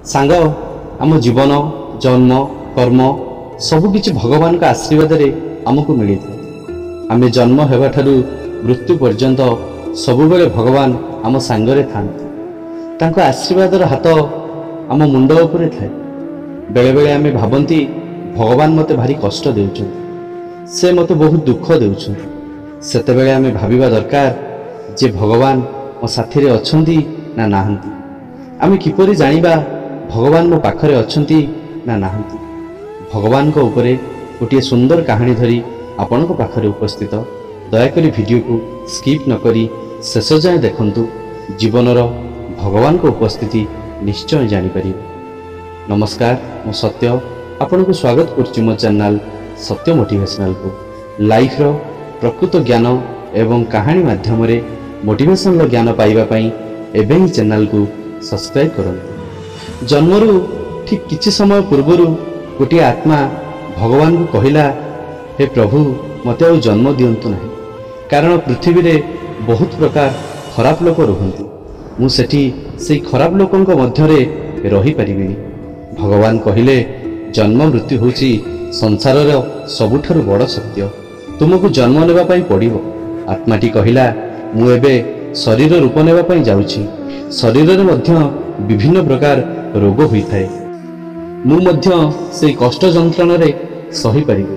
सांग आम जीवन जन्म कर्म सबकि भगवान का आशीर्वाद आमको मिली था। आम जन्म होगा ठारू मृत्यु पर्यंत सबुबले भगवान आम सांगरे था। आशीर्वादर हाथ आम मुंड उपरे थाए। बेले बेले आम भावती भगवान मते भारी कष्ट देउछन, से मते बहुत दुख देउछन। सेतेबेले आम भाविबा दरकार जे भगवान मो साथी रे अछंती ना नाहंती। आम किपरि जानिबा भगवान मो पाखरे अछंती ना नाहंती। भगवान को ऊपरे गोटे सुंदर कहानी धरी आपण को पाखरे उपस्थित। दयाकरी वीडियो को स्किप न करी शेष जाए देखंतु। जीवनर भगवान को उपस्थिति निश्चय जानी परिबे। नमस्कार, मो सत्य आपण को स्वागत करछि मो चैनल सत्य मोटिवेशनल को। लाइफ रो प्रकृत ज्ञान एवं कहानी माध्यम रे मोटिवेशनल ज्ञान पाइबा पई एबे ही चैनल को सब्सक्राइब करंतु। जन्मरु ठीक किछि समय पूर्वरु गोटे आत्मा भगवान को कहिला, हे प्रभु मते आ जन्म दियंतु नाही, कारण पृथ्वी रे बहुत प्रकार खराब लोक रहंती। मु सेठी से खराब लोकन को मध्य रे रही परिबिनी। भगवान कहिले, जन्म मृत्यु होची संसार रो सबुठारु बड़ सत्य। तुमको जन्म नेबा पई पड़िबो। आत्माटी कहिला, मु एबे शरीर रूप नेबा पई जाउछि। शरीर रे मध्य विभिन्न प्रकार रोग होई थाए। मु मध्य से कष्ट जंत्रणा रे सही परिबे।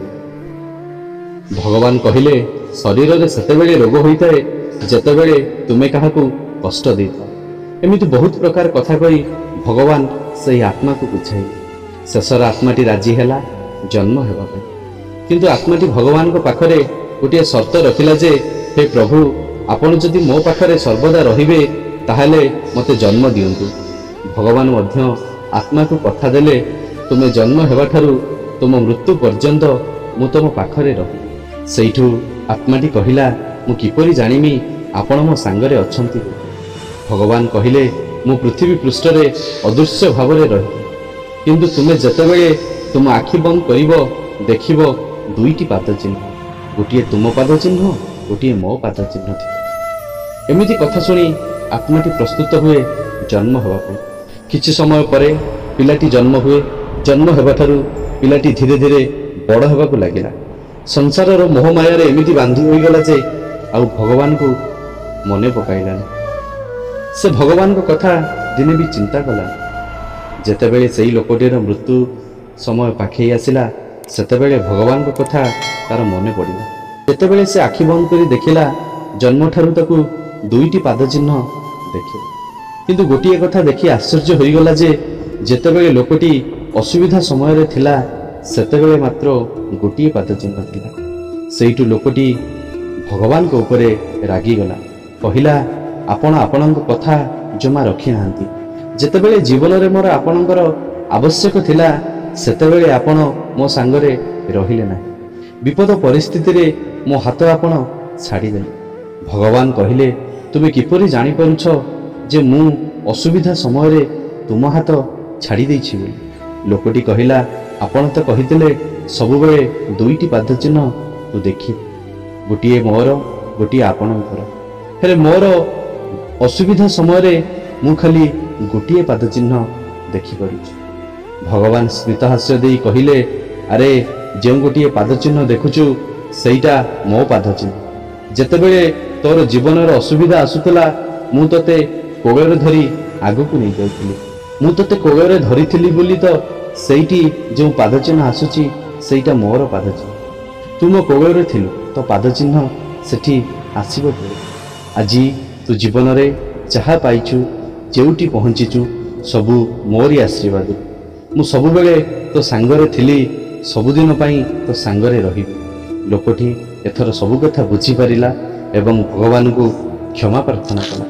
भगवान कहिले, शरीर रे सेतेबेले रोग होई थाए जेतेबेले तुमे काहाकू कष्ट देता। एमिति बहुत प्रकार कथा कही भगवान से आत्मा को बुझाई। शेषर आत्माटी राजी हैला जन्म हेबा पई। किंतु आत्माटी भगवान को पाखरे गोटे शर्त रखिला जे, हे प्रभु आपण जदि मो पाखरे सर्वदा रहिबे ताहाले मते जन्म दियंतु। भगवान मध्य आत्मा को कथा देले, तुमे जन्म हेबा ठारू तुम मृत्यु पर्यंत मु तुम पाखरे रही। सेइठू आत्माटी कहिला, मु किपरि जानिमी आपण मो सांगरे अछंती। भगवान कहिले, मु पृथ्वी पृष्ठ रे अदृश्य भाव रे रही, किंतु तुमे जेतेबेले तुम आखि बंद करिवो देखिवो दुईटी पाद चिन्ह, गोटे तुम पाद चिन्ह गोटे मो पाद चिन्ह थी। एमिति कथा सुनी आत्माटी प्रस्तुत हुए जन्म हेबा पई। किछि समय परे पिलाटी जन्म हुए। जन्म हेबा ठारू पिलाटी धीरे धीरे बड़ हेबा को लागिला। संसार रो मोह माया रे एमिति बांधी होई गला जे आउ भगवान को मने पकाइलानी। से भगवान को कथा दिने भी चिंता कला। जेतेबेले सेई लोकटीर मृत्यु समय पाखई आसिला, सेतेबेले भगवान को कथा तार मने पड़िला। जेतेबेले से आखि बंद करी देखिला, जन्म ठारू ताकू दुईटी पाद चिन्ह देखिला। किंतु गोटिए कथा देखि आश्चर्य होई गला जे जेतेबेले लोकटी असुविधा समय रे थिला, सेतेबेले मात्र गोटिए पाद चिन्ह थिला। सेइटू लोकटी भगवान को ऊपरे रागी गला। कहिला, आपण आपणक कथा जमा रखी नांती। जेतेबेले जीवन रे मोर आपणकर आवश्यक थिला, सेतेबेले आपण मो सांगरे रहिले नाही। विपद परिस्थिति रे मो हाथ आपण छाड़ी देले। भगवान कहिले, तुमे किपरि जानि परुछ जे मु असुविधा समय रे तुम हाथ छाड़ी देछि बोली। लोकटी कहिला, आपण तो कहितले सबुबेले दुईटी पाद चिन्ह तू देखि, गोटिए मोर गोटिए आपणकर। हेले मोर असुविधा समय रे मु खाली गोटिए पाद चिन्ह देखि परुछि। भगवान स्मितहास्य देई कहिले, अरे जो गोटिए पाद चिन्ह देखुचु सेईटा मो पाद चिन्ह। जेतेबेले तोर जीवन रो असुविधा आसुतला, मु तते कोगरे धरी आगु को नहीं जाउथिली। मु तते कोगरे धरिथिली बोली तो सेईटी जो पाद चिन्ह आसुची सेईटा मोर पाद चिन्ह। तू मो कोगरे थिलु तो पाद चिन्ह सेठी आसीबो पड़े। आजी तू जीवन रे जहा पाइछु, जेउटी पहुंचीचु, सबु मोरी आशीर्वाद। मु सबुबेले तो सांगरे थिली, सबुदिन पाई तो सांगरे रहिबी। लोकटी एथर सबु कथा बुझी पारिला एवं भगवान को क्षमा प्रार्थना कला।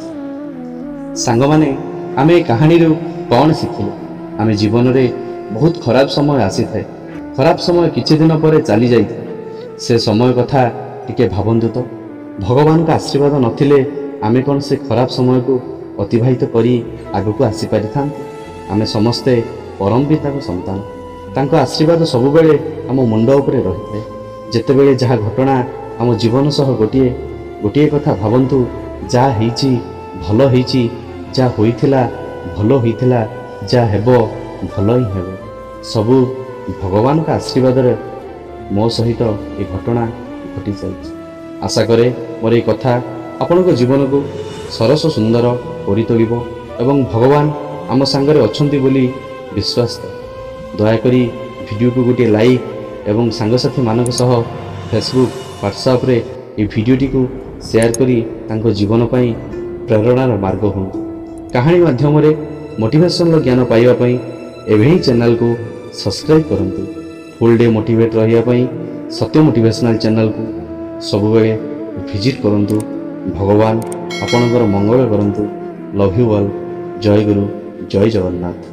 सांग माने आमे कहानी रो कौन शिखिले? आमे जीवन रे बहुत खराब समय आसी थाए। खराब समय किछि दिन परे चली जाई थाए। से समय कथा टिके भाबंतु तो। भगवान का आशीर्वाद नथिले आमे कोन से खराब समय को अतिबाहित करी आगु को आसी पारि थांते। आमे समस्ते परम पिता को संतान। तांको आशीर्वाद सबुबेले आम मुंड उपरे रही थाए। जेतेबेले जहा घटना आम जीवन सह गोटिए गोटिए कथा भाबंतु, जा हेइची भलो हेइची, जा होइथिला भलो होइथिला, ଯାହା ହେବ ଭଲ ହିଁ ହେବ। ସବୁ ଭଗବାନଙ୍କ ଆଶୀର୍ବାଦରେ ମୋ ସହିତ ଏ ଘଟଣା ଘଟି ଯାଇଛି। ଆଶା କରେ ମୋର এই କଥା ଆପଣଙ୍କ ଜୀବନକୁ ସରସ ସୁନ୍ଦର କରି ତୋଳିବ ଏବଂ ଭଗବାନ ଆମ ସାଙ୍ଗରେ ଅଛନ୍ତି ବୋଲି ବିଶ୍ୱାସ କରେ। ଦୟାକରି ଭିଡ଼ିଓକୁ ଗୋଟିଏ ଲାଇକ୍ ଏବଂ ସାଙ୍ଗସାଥିମାନଙ୍କ ସହ ଫେସବୁକ୍ ହ୍ୱାଟ୍ସଆପ୍ରେ এই ଭିଡ଼ିଓଟିକୁ ସେୟାର କରି ତାଙ୍କ ଜୀବନ ପାଇଁ ପ୍ରେରଣାର ମାର୍ଗ ହୁଅନ୍ତୁ। କାହାଣୀ ମାଧ୍ୟମରେ ମୋଟିଭେସନର ଜ୍ଞାନ ପାଇବା ପାଇଁ ଏବେ ହିଁ ଚ୍ୟାନେଲକୁ ସବସ୍କ୍ରାଇବ୍ କରନ୍ତୁ। ଫୁଲ୍ ଡେ ମୋଟିଭେଟ୍ ରହିବା ପାଇଁ ସତ୍ୟ ମୋଟିଭେସନାଲ ଚ୍ୟାନେଲକୁ ସବୁବେଳେ ଭିଜିଟ୍ କରନ୍ତୁ। ଭଗବାନ ଆପଣଙ୍କର ମଙ୍ଗଳ କରନ୍ତୁ। Love you all. ଜୟ ଗୁରୁ, ଜୟ ଜଗନ୍ନାଥ।